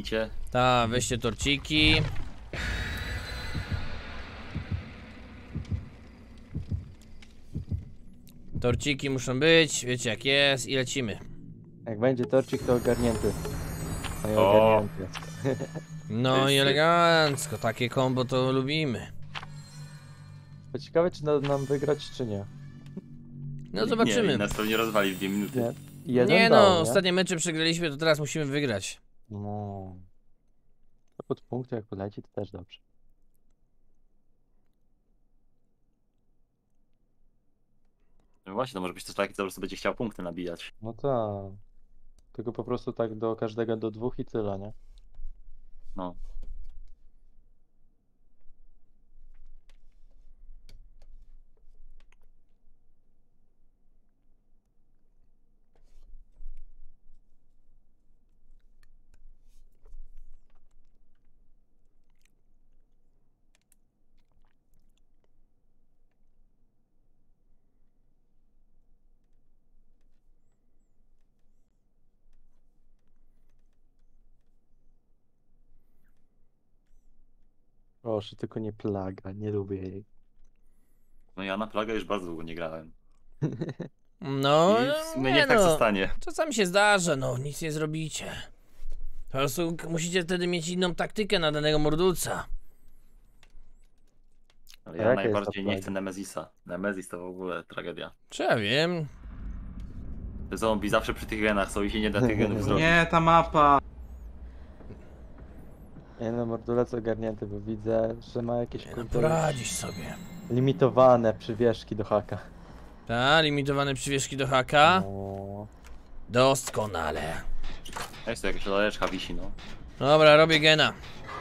zgarnijcie. Ta, weźcie torciki. Torciki muszą być, wiecie jak jest i lecimy. Jak będzie torcik, to ogarnięty. No i O. ogarnięty. No i elegancko, takie kombo to lubimy. To ciekawe, czy nam wygrać, czy nie. No zobaczymy. Nie, nas pewnie rozwali w 2 minuty. Nie. Jeden Nie dał, no, nie? ostatnie mecze przegraliśmy, to teraz musimy wygrać. No. To pod punktu jak poleci, to też dobrze. No właśnie, to może być też taki, co po prostu będzie chciał punkty nabijać. No tak. Tylko po prostu tak do każdego do 2 i tyle, nie? No. Proszę, tylko nie plaga, nie lubię jej. No ja na plagę już bardzo długo nie grałem. No, I w sumie nie niech tak no, zostanie. czasami się zdarza, no, nic nie zrobicie. Po prostu musicie wtedy mieć inną taktykę na danego mordulca. Ale A ja jaka jest ta najbardziej nie plaga? chcę Nemezisa. Nemezis to w ogóle tragedia. Czy ja wiem? Te zombie zawsze przy tych genach są i się nie da tych genów zrobić. Nie, ta mapa. Nie no, mordulec ogarnięty, bo widzę, że ma jakieś No, kurde poradzisz sobie. limitowane przywieszki do haka. Ta, limitowane przywieszki do haka. No. Doskonale. Jest to jakaś laleczka wisi, no. Dobra, robię gena.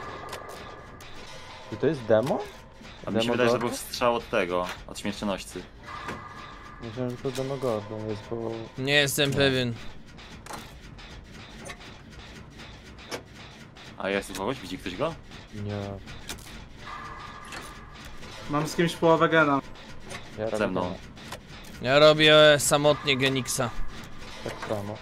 Czy to jest demo? A mi się Demo wydaje, że Gordo? był strzał od tego, od śmiercionoścy. Myślałem, że to demo Gordo jest, bo... Nie jestem pewien. A jest tu kogoś? Widzi ktoś go? Nie, Mam z kimś połowę gena. ja robię Ze mną. demo. Ja robię samotnie Genixa. Tak samo.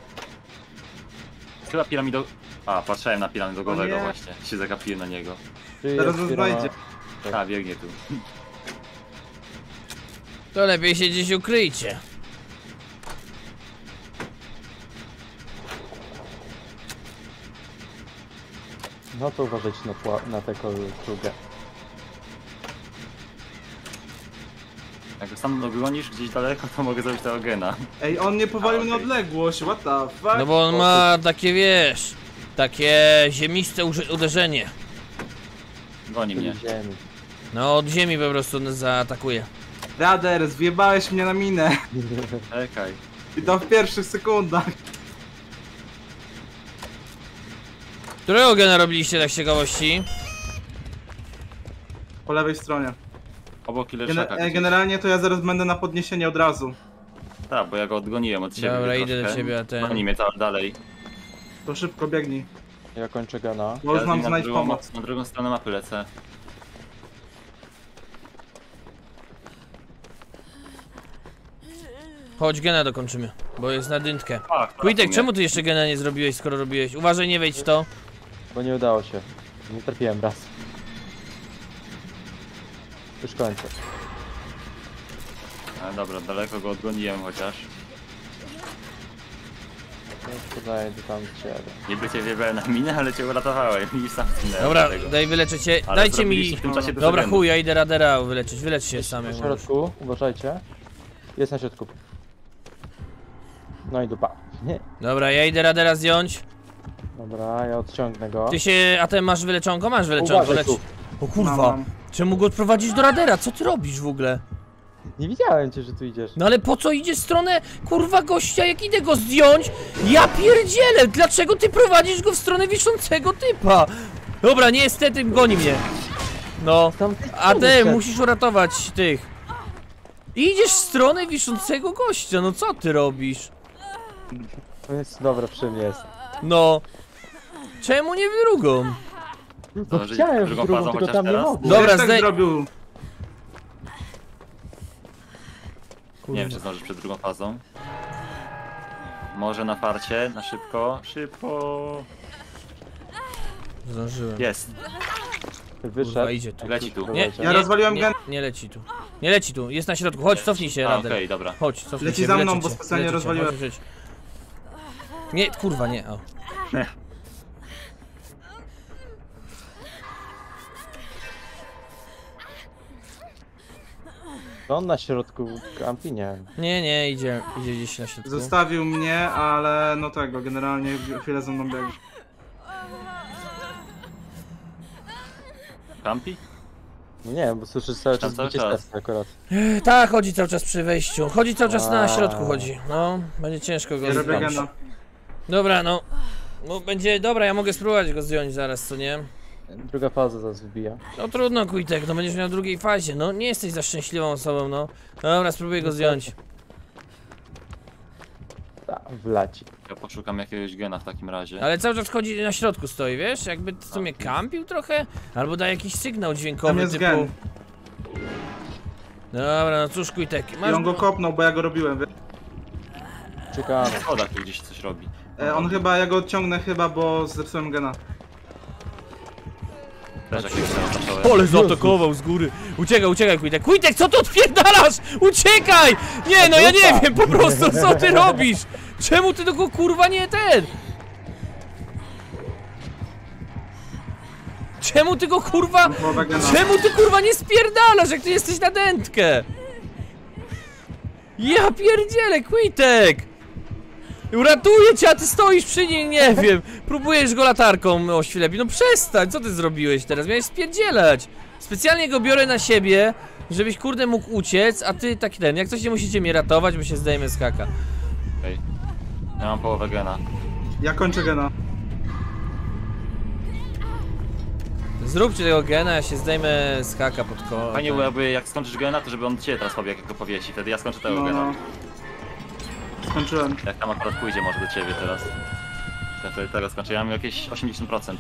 Chyba piramido... A, patrzyłem na piramidogowego O nie. właśnie. Się zagapiłem na niego. Czy Teraz jest on znajdzie. Tak. A, biegnie tu. To lepiej się gdzieś ukryjcie. No to uważajcie na tę klugę. Jak go sam dogonisz gdzieś daleko, to mogę zrobić tego gena. Ej, on mnie powalił A, na okej. odległość, what the fuck? No bo on ma takie, wiesz, takie ziemiste uderzenie. Goni mnie. Ziemi. No od ziemi po prostu nas zaatakuje. Rader, zjebałeś mnie na minę. Czekaj. I to w pierwszych sekundach. Którego gena robiliście tak z ciekawości? Po lewej stronie. Obok killerszaka gdzieś. Generalnie to ja zaraz będę na podniesienie od razu. Tak, bo ja go odgoniłem od siebie. Dobra, idę troszkę. do ciebie, a ten... Goni mnie tam dalej. To szybko biegnij. Ja kończę gana. Bo już Ja mam na znaleźć drugą, pomoc. na drugą stronę mapy lecę. Chodź, gena dokończymy, bo jest na dyntkę. Ach, Quitek, czemu ty jeszcze gena nie zrobiłeś, skoro robiłeś? Uważaj, nie wejdź w to. Bo nie udało się. Nie trafiłem raz. Już kończę. A, dobra, daleko go odgoniłem chociaż. Podaję do tam ciebie. Niby cię wjebałem na minę, ale cię uratowałem i sam zginąłem Dobra, z tego. daj wyleczę cię. Ale Dajcie zrobiliście mi... w tym czasie dużo Dobra, genów. chuj, ja idę radera wyleczyć. Wylecz się samy. W środku, uważajcie. Jest na środku. No i dupa. Nie. Dobra, ja idę radera zdjąć. Dobra, ja odciągnę go. Ty się... A ty masz wyleczonko? Masz wyleczonko, Uważaj lecz. tu. O kurwa. Mam. Czemu go odprowadzić do radera? Co ty robisz w ogóle? Nie widziałem cię, że tu idziesz. No ale po co idziesz w stronę kurwa gościa, jak idę go zdjąć? Ja pierdzielę! Dlaczego ty prowadzisz go w stronę wiszącego typa? Dobra, niestety goni mnie. No, Tam a ty musisz uratować tych. Idziesz w stronę wiszącego gościa, no co ty robisz? To jest dobra, przy mnie jest. No. Czemu nie w drugą? No Zdążyć chciałem w drugą drugą, fazą tylko chociaż tam nie teraz? mogłem. Dobra, Też tak zdej- zrobił. Nie wiem, czy zdążysz przed drugą fazą. Może na farcie, na szybko. Szybko. Zdążyłem. Jest. Wyszedł. Kurwa, idzie tu. Leci tu. Nie, Ja rozwaliłem nie, gen. nie leci tu. Nie leci tu, jest na środku. Chodź, cofnij się, A, Rader. okej, dobra. Chodź, cofnij Leci się, za mną, wyleczę bo cię, specjalnie wyleczę cię, rozwaliłem. chodź, chodź. Nie, kurwa, nie, o. No on na środku kampi, nie wiem. Nie, idzie gdzieś na środku. Zostawił mnie, ale no tego, generalnie chwilę ze mną biegł. Kampi? No nie wiem, bo słyszysz cały Tam czas cały bicie czas. serca akurat. Tak, chodzi cały czas przy wejściu. Chodzi cały czas na A. środku, chodzi. No, będzie ciężko go Ja robię zdjąć. gena. Dobra, no. No będzie, dobra, ja mogę spróbować go zdjąć zaraz, co nie? Druga faza zaraz wybija. No trudno, Kujtek, no będziesz miał w drugiej fazie. No, nie jesteś za szczęśliwą osobą, no. Dobra, spróbuję go zdjąć. Tak, wlaci. Ja poszukam jakiegoś gena w takim razie. Ale cały czas chodzi na środku stoi, wiesz? Jakby w sumie kampił trochę? Albo da jakiś sygnał Tam dźwiękowy jest typu... gen. Dobra, no cóż, Kujtek, I masz... on go kopnął, bo ja go robiłem. Czekamy. Na schodach tu gdzieś coś robi. On chyba, ja go odciągnę chyba, bo zepsułem gena. Też jakiegoś tam zacząłem. Ole zaatakował z góry. Uciekaj, Kujtek. Kujtek, co ty odpierdalasz? Uciekaj! Nie, no ja nie wiem po prostu, co ty robisz? Czemu ty tego kurwa nie ten? Czemu ty go kurwa... Połowa gena. Czemu ty kurwa nie spierdalasz, jak ty jesteś na dętkę? Ja pierdzielę, Kujtek! Uratuję cię, a ty stoisz przy nim, nie wiem. Próbujesz go latarką oślepić. No przestań, co ty zrobiłeś teraz? Miałeś spierdzielać. Specjalnie go biorę na siebie, żebyś kurde mógł uciec, a ty taki ten. Jak coś nie musicie mnie ratować, bo się zdejmę z haka. Okej. Ja mam połowę gena. Ja kończę gena. Zróbcie tego gena, ja się zdejmę z haka pod koło. Fajnie byłoby jak skończysz gena, to żeby on do ciebie teraz pobiegł, jak go powiesi. Wtedy ja skończę tego gena. No. Skończyłem. Jak tam akurat pójdzie może do ciebie teraz. Ja wtedy tego skończę. Ja mam jakieś 80%.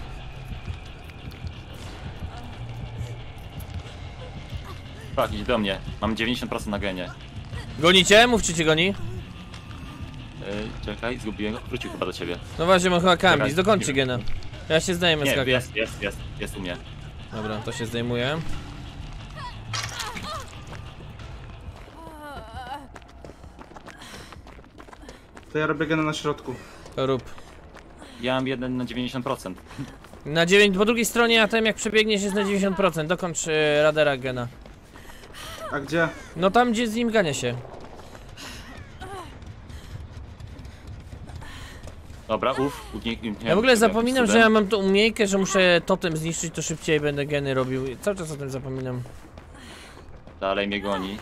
Tak, idź do mnie. Mam 90% na genie. Gonicie? Mówcie cię goni. Czekaj, zgubiłem go. Wrócił chyba do ciebie. No właśnie, mam chyba kambić, Czekaj. dokończcie gena. Ja się zdejmę z Nie, haka. jest u mnie. Dobra, to się zdejmuje. To ja robię gena na środku. To rób. Ja mam jeden na 90%. Na 9, po drugiej stronie, a tam jak przebiegniesz jest na 90%. Dokończ Radera gena. A gdzie? No tam gdzie z nim gania się. Dobra, Ja w ogóle zapominam, że ja mam tą umiejętność, że muszę totem zniszczyć, to szybciej będę geny robił. Cały czas o tym zapominam. Dalej mnie goni.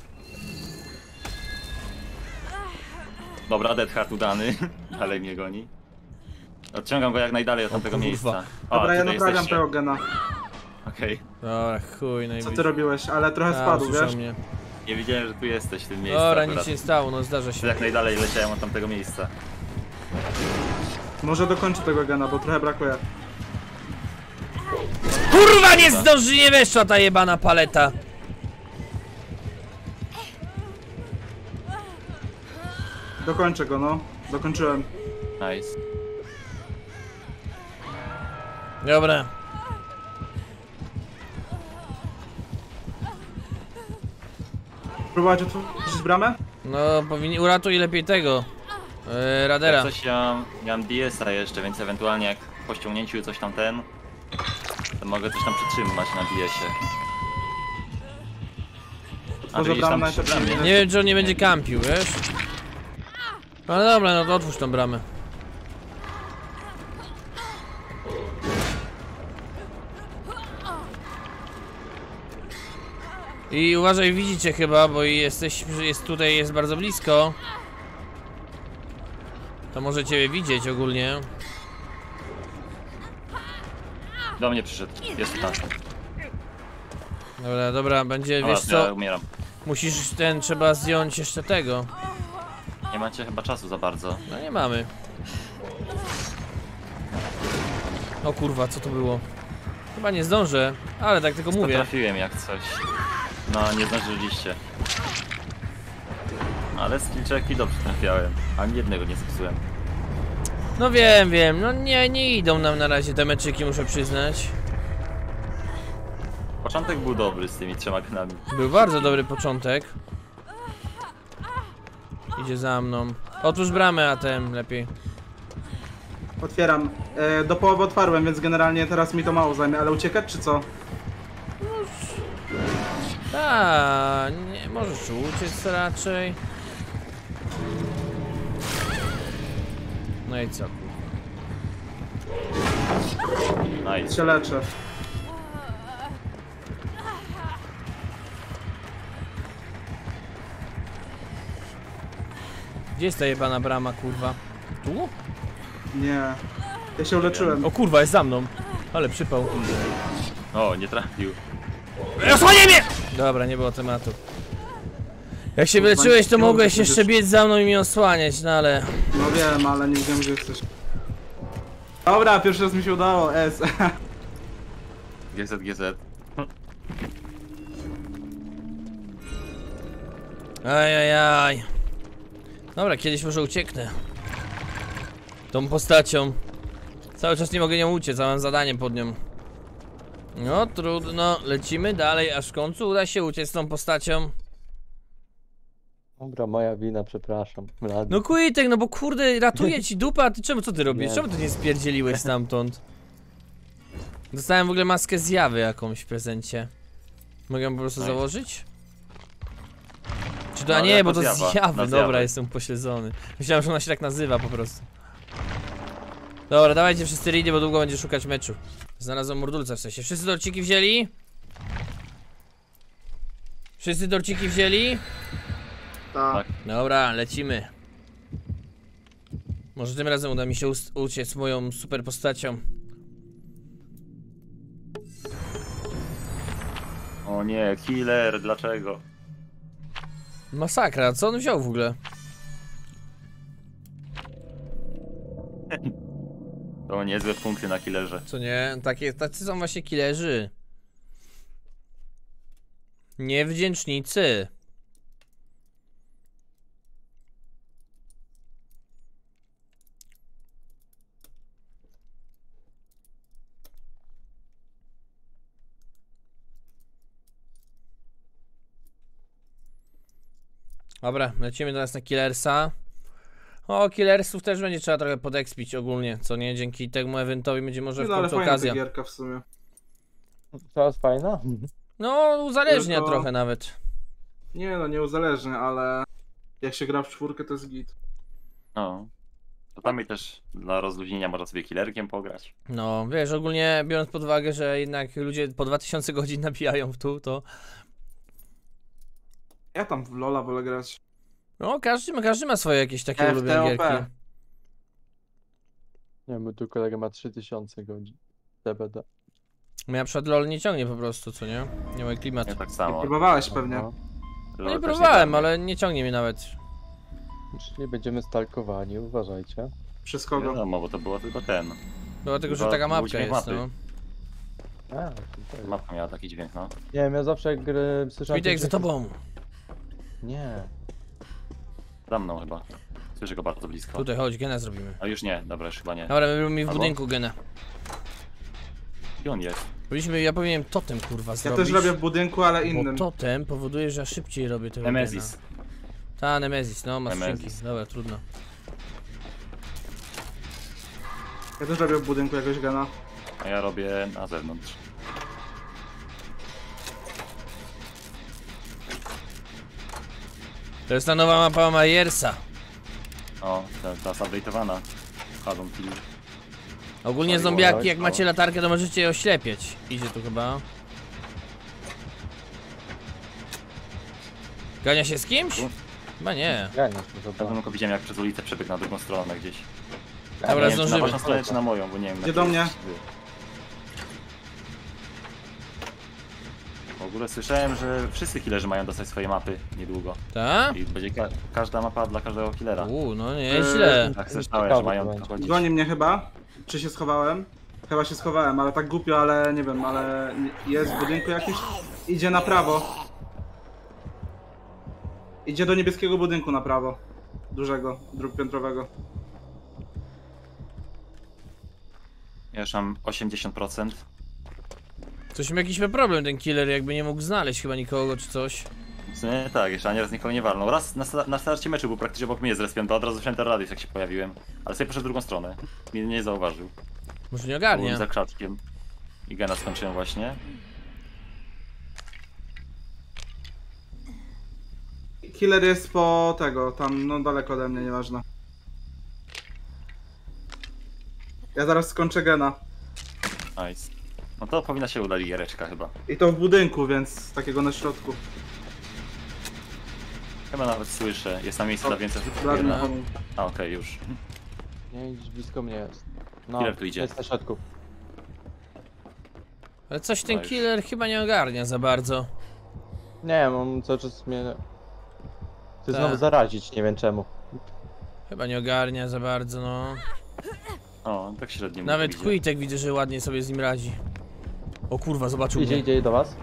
Dobra, Dead Heart udany. Dalej mnie goni. Odciągam go jak najdalej od tamtego kurwa. miejsca. Dobra, ja tutaj naprawiam jesteście. tego gena. Okej. Dobra, chuj, Co najbliżej. ty robiłeś? Ale trochę spadł, wiesz? Mnie. Nie wiedziałem, że tu jesteś w tym miejscu. Dobra, akurat. nic się nie stało, no zdarza się. Jak najdalej leciałem od tamtego miejsca. Może dokończę tego gena, bo trochę brakuje. Kurwa, nie zdąży, nie weszła ta jebana paleta. Dokończę go, no. Dokończyłem. Nice. Dobra. Próbować otworzyć bramę? No, uratuj lepiej tego. Radera. Jak coś ja mam DS-a jeszcze, więc ewentualnie jak po ściągnięciu coś tam to mogę coś tam przytrzymać na DS-ie. A Może ty idziesz tam bramę przy najpierw bramie? Nie wiem, czy on nie będzie kampił, wiesz? Ale dobra, no to otwórz tą bramę. I uważaj, widzicie chyba, bo jest tutaj, jest bardzo blisko. To może ciebie widzieć ogólnie. Do mnie przyszedł. Jest tu tam. Dobra, będzie, Dobra, wiesz ja co? umieram. Musisz trzeba zdjąć jeszcze tego. Nie macie chyba czasu za bardzo. No nie mamy. O kurwa, co to było? Chyba nie zdążę, ale tak tylko mówię. Trafiłem jak coś. No, nie zdążyliście. Ale skillczeki dobrze trafiałem. Ani jednego nie zepsułem. No wiem, no nie idą nam na razie te meczyki, muszę przyznać. Początek był dobry z tymi 3 genami. Był bardzo dobry początek. Idzie za mną. Otwórz bramę, ATM lepiej. Otwieram. Do połowy otwarłem, więc generalnie teraz mi to mało zajmie, ale uciekać czy co? Nie, możesz uciec raczej. No i co? Nice. Się leczę. Gdzie jest ta jebana brama, kurwa? Tu? Nie. Ja się uleczyłem. O kurwa, jest za mną. Ale przypał. O, nie trafił. Osłanie mnie! Dobra, nie było tematu. Jak się wyleczyłeś, to nie mogę mogłeś się jeszcze wyleczyć. biec za mną i mnie osłaniać, no ale... No wiem, ale nie wiem gdzie jesteś. Dobra, pierwszy raz mi się udało, S. GZ. Ajajaj. Dobra, kiedyś może ucieknę. Tą postacią. Cały czas nie mogę nią uciec, a mam zadanie pod nią. No trudno, lecimy dalej, aż w końcu uda się uciec tą postacią. Dobra, moja wina, przepraszam. Blady. No Quitek, no bo kurde, ratuję ci dupę, a ty co ty robisz? Nie. Czemu ty nie spierdzieliłeś stamtąd? Dostałem w ogóle maskę zjawy jakąś w prezencie. Mogę ją po prostu Nice. założyć? Czy to, No, a nie, jako bo to zjawa, zjawy, na dobra, zjawę. jestem pośledzony. Myślałem, że ona się tak nazywa po prostu. Dobra, dawajcie wszyscy ready, bo długo będzie szukać meczu. Znalazłem mordulca w sensie. Wszyscy dorciki wzięli? Wszyscy dorciki wzięli? Tak. Dobra, lecimy. Może tym razem uda mi się uciec moją super postacią. O nie, killer, dlaczego? Masakra, co on wziął w ogóle? To niezłe punkty na killerze. Co nie? Tacy są właśnie killerzy. Niewdzięcznicy. Dobra, lecimy teraz na killersa. O, killersów też będzie trzeba trochę podekspić ogólnie, co nie? Dzięki temu eventowi będzie może w No ale końcu fajna ta okazja. gierka w sumie. To jest fajna? No, uzależnia Tylko- trochę nawet. Nie no, nie uzależnie, ale jak się gra w 4 to jest git. No. Czasami też dla rozluźnienia można sobie killerkiem pograć. No, wiesz, ogólnie biorąc pod uwagę, że jednak ludzie po 2000 godzin nabijają w tu, to... Ja tam w LoL'a wolę grać. No, każdy ma swoje jakieś takie FTOP. ulubione gierki. Nie, bo tu kolega ma 3000 godzin. DBD. Mnie na przykład LoL nie ciągnie po prostu, co nie? Nie ma klimatu. Nie tak samo. Próbowałeś pewnie. Aha. No LOL nie też próbowałem, dla mnie. ale nie ciągnie mnie nawet. Czyli będziemy stalkowani, uważajcie. Przez Nie kogo? wiadomo, bo to było tylko ten. Dlatego, że Chyba taka był mapka dźwięk jest, mapy. no. A, to Mapka miała taki dźwięk, no. nie wiem, ja zawsze jak gry słyszałem... Witek, za tobą. Nie. Za mną chyba. Słyszę go bardzo blisko. Tutaj, chodź, gena zrobimy. A już nie, dobra, już chyba nie. Dobra, my robimy w Albo? budynku gena. Gdzie on jest? Ja powinienem totem, kurwa, Ja zrobić. też robię w budynku, ale Bo innym. totem powoduje, że ja szybciej robię tego Nemesis. gena. Ta, Nemesis, no, ma skrzynki. Nemesis. Dobra, trudno. Ja też robię w budynku jakoś gana. A ja robię na zewnątrz. To jest ta nowa mapa Majersa. O, ta zupdate'owana. Chodzą film. Ogólnie Sorry, zombiaki, Warlock, jak no. macie latarkę, to możecie je oślepiać. Idzie tu chyba. Gania się z kimś? Tu? Chyba nie. Ja nie chcę Ja zobaczyć. tylko widziałem jak przez ulicę przebiegł na drugą stronę gdzieś. Dobra, nie wiem, czy na zdążymy. waszą stronę czy na moją, bo nie wiem. Gdzie na do której mnie? jest wy. W ogóle słyszałem, że wszyscy killerzy mają dostać swoje mapy niedługo. Ta? I będzie każda mapa dla każdego killera. No nieźle. Tak słyszałem, że Ciekawe mają to to będzie. chodzić. Goni mnie chyba? Czy się schowałem? Chyba się schowałem, ale tak głupio, ale nie wiem, ale jest w budynku jakiś. Idzie na prawo. Idzie do niebieskiego budynku na prawo. Dużego, drógpiętrowego. Ja już mam 80%. Coś ma jakiś problem ten killer, jakby nie mógł znaleźć chyba nikogo czy coś. W sumie tak, jeszcze ani raz nikogo nie walnął. Raz na starcie meczu był praktycznie obok mnie zrespion, to od razu wziąłem ten radius jak się pojawiłem. Ale sobie poszedł w drugą stronę. Mnie nie zauważył. Może nie Byłem ogarnia. za krzaczkiem. I gena skończyłem właśnie. Killer jest po tego, tam no daleko ode mnie, nieważne. Ja zaraz skończę gena. Nice. No to powinna się udać giereczka chyba. I to w budynku, więc takiego na środku. Chyba nawet słyszę. Jest na miejscu dla więcej osób. Dla mnie Jedna. pomógł. A okej, już. Nie, gdzieś blisko mnie jest. No, Killer tu idzie. jest na środku. Ale coś ten No już. killer chyba nie ogarnia za bardzo. Nie, on cały czas mnie... Ty Tak. znowu zarazić, nie wiem czemu. Chyba nie ogarnia za bardzo, no. O, tak średnio. Nawet idzie. Quitek widzę, że ładnie sobie z nim radzi. O kurwa, zobaczył Idzie, mnie. idzie do was.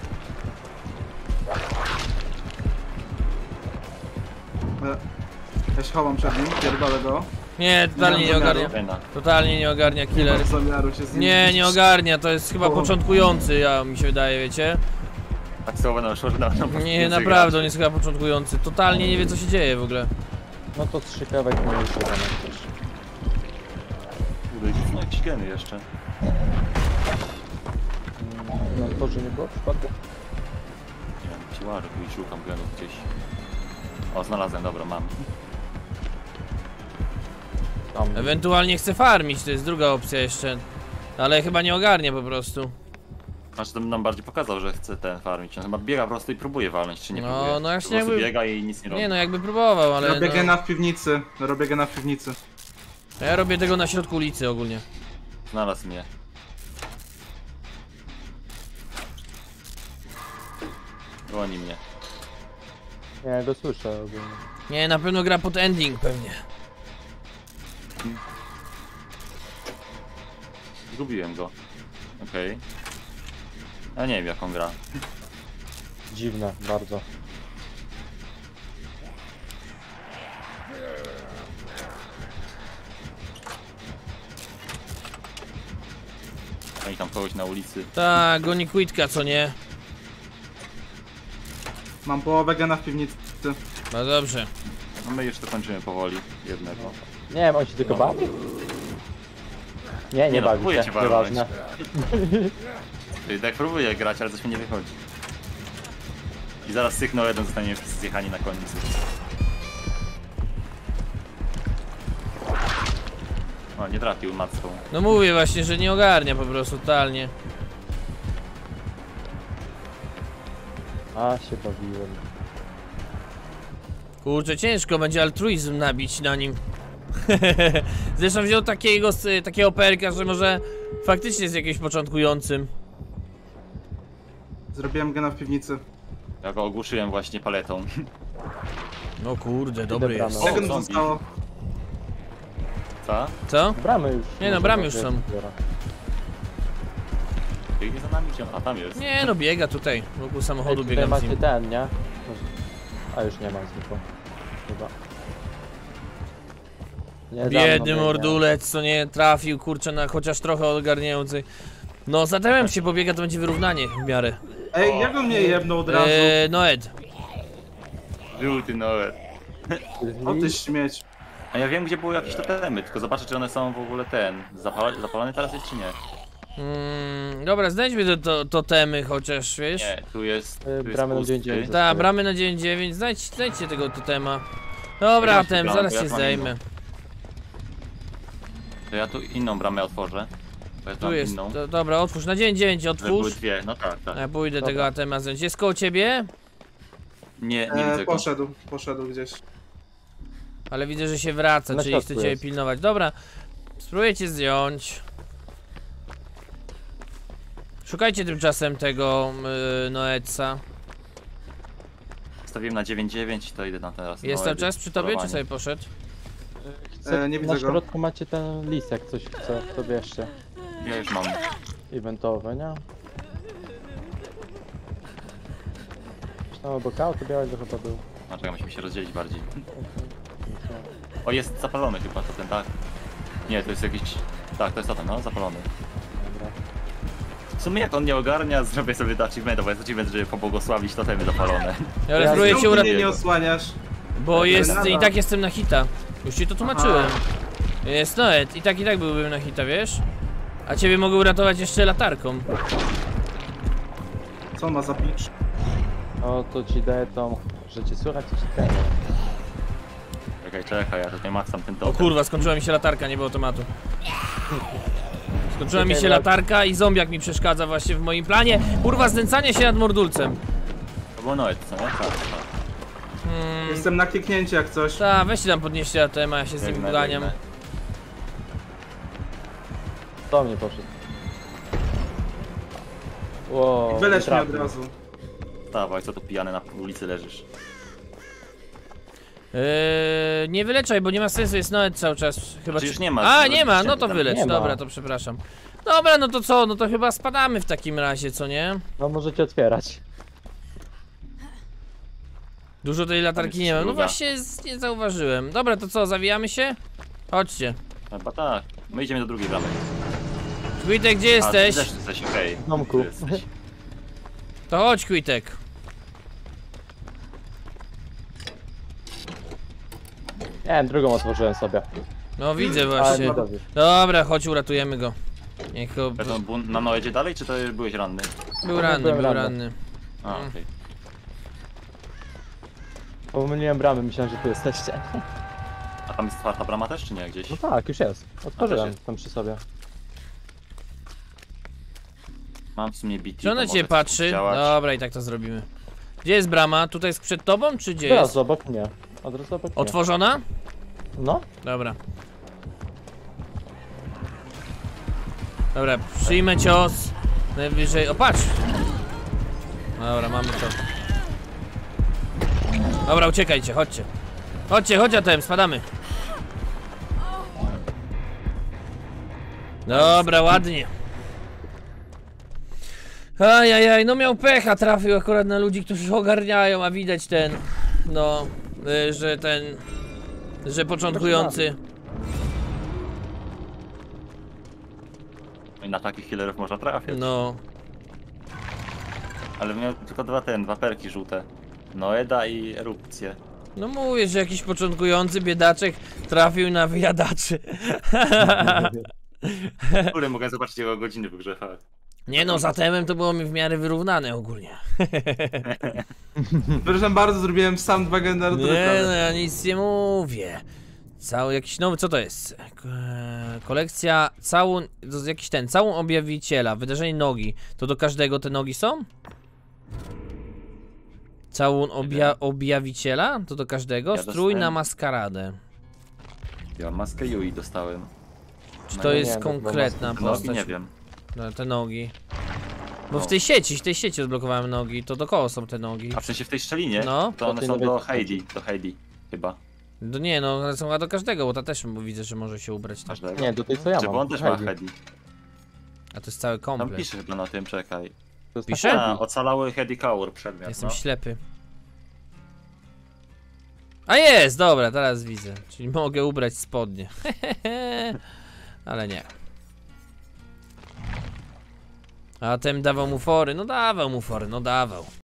Ja się chowam przed nim, pierdolę go. Nie, totalnie nie ogarnia. Fajna. Totalnie nie ogarnia Nie killer. mam zamiaru się z nim Nie, bić. nie ogarnia, to jest chyba O. początkujący, mi się wydaje, wiecie? Tak słowo na szorze na Nie, naprawdę, on jest chyba początkujący. Totalnie nie wie, co się dzieje w ogóle. No to strzykawek mniejszy tam jakieś. No jakieś geny jeszcze. No to, że nie było przypadku? Nie wiem, siłarzy tu i szukam genów gdzieś. O, znalazłem, dobra, mam. Tam. Ewentualnie chce farmić, to jest druga opcja jeszcze. Ale chyba nie ogarnia po prostu. Znaczy to nam bardziej pokazał, że chce ten farmić. On chyba biega po prostu i próbuje walnąć, czy nie No, próbuje. no jak Po się prostu jakby- biega i nic nie robi. Nie no, jakby próbował, ale Robię no, gena w piwnicy, robię gena w piwnicy. ja robię tego na środku ulicy ogólnie. Znalazł mnie. Goni mnie. Nie, go słyszę ogólnie. Nie, na pewno gra pod ending pewnie. Zgubiłem go. Okej. Ja nie wiem jak on gra. Dziwne, bardzo. Oni tam kogoś na ulicy. Tak, goni Quitka, co nie? Mam połowę gena w piwnicy. No dobrze. No my już to kończymy powoli. Jednego. Nie wiem, on się tylko bawi? Nie, nie no, bawi próbuję się, cię walnąć. nieważne. Tak próbuję grać, ale coś mi nie wychodzi. I zaraz syknął jeden, zostanie zjechani na końcu. O, nie trafił macką. No mówię właśnie, że nie ogarnia po prostu totalnie. A, się bawiłem. Kurczę, ciężko będzie altruizm nabić na nim. Zresztą wziął takiego perka, że może faktycznie jest jakimś początkującym. Zrobiłem gena w piwnicy. Ja go ogłuszyłem właśnie paletą. No kurde, dobry Dobra, jest. no. Jak zombie. zostało? Co? Co? Bramy już. Nie no, może bramy będzie już są. dopiero. Biegnie za nami, gdzie on? A tam jest. Nie no, biega tutaj. Wokół Ej, samochodu tutaj biegam z macie nim. ten, nie? A już nie ma znikło. Chyba. Nie, za mną Biedny biegnie. mordulec, co nie trafił, kurczę, na chociaż trochę ogarniający. No, za temem się pobiega, to będzie wyrównanie w miarę. Ej, jak on mnie jebnął od razu? No Ed. Żółty Noet. O ty śmieć. A ja wiem, gdzie były jakieś totemy, tylko zobaczę, czy one są w ogóle zapalone teraz jest, czy nie. Dobra, znajdźmy totemy chociaż, wiesz? Nie, tu jest bramy na pusty. 99. Tak, bramy na dzień 9, znajdźcie tego totema. Dobra, Ja tem, szukam, zaraz bo ja się mam zdejmę. To ja tu inną bramę otworzę. Bo ja tu Tu mam jest, inną. dobra, otwórz, na dzień 9 Że były otwórz. dwie, no tak, tak. Ja pójdę Dobra. tego atema zdjąć. Jest koło ciebie? Nie widzę go. Poszedł gdzieś. Ale widzę, że się wraca, Na czyli środku chcecie jest. pilnować. Dobra, spróbujecie zdjąć. Szukajcie tymczasem tego Noetsa. Stawiłem na 9-9 i to idę na teraz. Jest cały czas przy tobie, czy sobie poszedł? Chcę, nie widzę na go. środku macie ten lis, jak coś chce, to bierzcie. Ja już mam. Eventowe, nie? Tam obok auto białego chyba był. Dlaczego musimy się rozdzielić bardziej? O, jest zapalony chyba to ten, tak? Nie, to jest jakiś Tak, to jest totem, no, zapalony. Dobra. W sumie jak on nie ogarnia, zrobię sobie do achievementa, bo jest achievement, żeby pobłogosławić totemy zapalone. Ale Ja spróbuję cię Czemu ty mnie uratować, nie osłaniasz? bo jest, Grenada. i tak jestem na hita. Już ci to tłumaczyłem. Jest Noet, i tak byłbym na hita, wiesz? A ciebie mogę uratować jeszcze latarką. Co on ma za pitch? No to ci daję tą, że cię słychać, to ci daję. Czekaj, ja tutaj maxam ten O totem. kurwa, skończyła mi się latarka, nie było tematu. Skończyła mi się Czekaj, latarka i zombiak mi przeszkadza właśnie w moim planie. Kurwa, znęcanie się nad mordulcem. To było Noet, co nie? Tak, tak. Jestem na kliknięcie jak coś. Ta, weźcie tam podnieście ATM, a ja się z nim Biegnę, ganiam. biegnę. Do mnie poszedł. Wow, Wylecz nie mnie od trafił. razu. Dawaj, co tu pijany na ulicy leżysz? Nie wyleczaj, bo nie ma sensu, jest Noet cały czas. Chyba Czy już nie ma? A, Czy nie ma, no to tam wylecz, nie ma. dobra, to przepraszam. Dobra, no to co, no to chyba spadamy w takim razie, co nie? No możecie otwierać. Dużo tej latarki jest nie mam, no druga. właśnie nie zauważyłem. Dobra, to co, zawijamy się? Chodźcie. Chyba tak. My idziemy do drugiej bramy. Kwitek, gdzie A, jesteś? ty też jesteś, okej. W domku. Ty jesteś. To chodź, Kwitek. Nie wiem, drugą otworzyłem sobie. No widzę Ale właśnie. nie dobrze. Dobra, chodź, uratujemy go. Niech go... Będą na Noedzie dalej, czy to już byłeś ranny? Był ranny, byłem był ranny. ranny. A, okej. Pomyliłem bramy, myślałem, że tu jesteście. A tam jest czwarta brama też, czy nie gdzieś? No tak, już jest. Otworzyłem jest. tam przy sobie. Mam w sumie BT. Czy ona to cię może patrzy? No. działać. Dobra, i tak to zrobimy. Gdzie jest brama? Tutaj jest przed tobą, czy gdzie Teraz jest? obok mnie. Od razu obok mnie. Otworzona? No, Dobra. Dobra, przyjmę cios. Najwyżej. O, patrz! Dobra, mamy to. Dobra, uciekajcie, chodźcie. Chodź ATM, spadamy. Dobra, ładnie. Ajajaj, no miał pecha, trafił akurat na ludzi, którzy ogarniają, a widać ten, no, że początkujący. I na takich killerów można trafiać. No, Ale miał tylko dwa perki żółte. Noeda i erupcję. no mówię, że jakiś początkujący biedaczek trafił na wyjadaczy. Który mogę zobaczyć jego godziny w grze, fakt. Nie no, z ATM-em to było mi w miarę wyrównane ogólnie. Przepraszam bardzo, zrobiłem sam dwa generatory. Nie no, ja nic nie mówię. Cały jakiś nowy, co to jest? Kolekcja, całun, to jest jakiś ten, całun objawiciela, wydarzenie nogi. To do każdego te nogi są? Całun objawiciela? To do każdego? Ja Strój na dostałem. maskaradę. Ja maskę Yui dostałem. Czy No to ja jest nie, to była konkretna maska. Nogi postać? nie wiem. No, te nogi. Bo No. w tej sieci odblokowałem nogi, to do kogo są te nogi? A w sensie w tej szczelinie? No. To one tej są nowej do postaci. Heidi, chyba. No nie no, one są chyba do każdego, bo ta też bo widzę, że może się ubrać tak. Każdego. nie, do tej co ja Czy mam. bo on też ma Heidi. Heidi. A to jest cały Tam komplet. pisze chyba na tym, czekaj. To jest Pisze? na A, Heidi. ocalały Heidi Kaur przedmiot, Jestem no. ślepy. A jest, dobra, teraz widzę. Czyli mogę ubrać spodnie. Ale nie. A ten dawał mu fory, no dawał mu fory, no dawał.